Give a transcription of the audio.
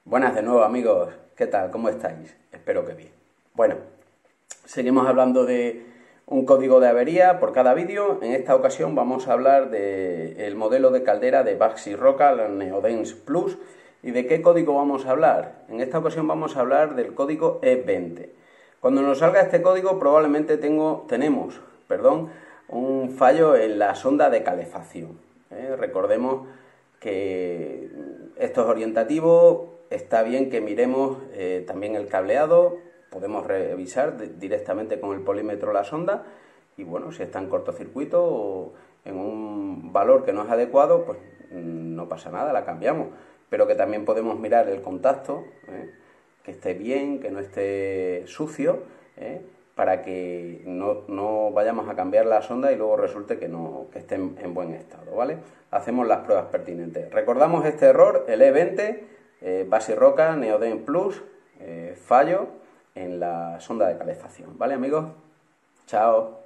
Buenas de nuevo amigos, ¿qué tal? ¿Cómo estáis? Espero que bien. Bueno, seguimos hablando de un código de avería por cada vídeo. En esta ocasión vamos a hablar del modelo de caldera de Baxi Roca, la Neodense Plus. ¿Y de qué código vamos a hablar? En esta ocasión vamos a hablar del código E20. Cuando nos salga este código probablemente tenemos un fallo en la sonda de calefacción. Recordemos que esto es orientativo, está bien que miremos también el cableado, podemos revisar directamente con el polímetro la sonda y bueno, si está en cortocircuito o en un valor que no es adecuado, pues no pasa nada, la cambiamos. Pero que también podemos mirar el contacto, que esté bien, que no esté sucio, para que no vayamos a cambiar la sonda y luego resulte que esté en buen estado, ¿vale? Hacemos las pruebas pertinentes. Recordamos este error, el E20, Baxi Roca, Neodense Plus, fallo en la sonda de calefacción, ¿vale amigos? Chao.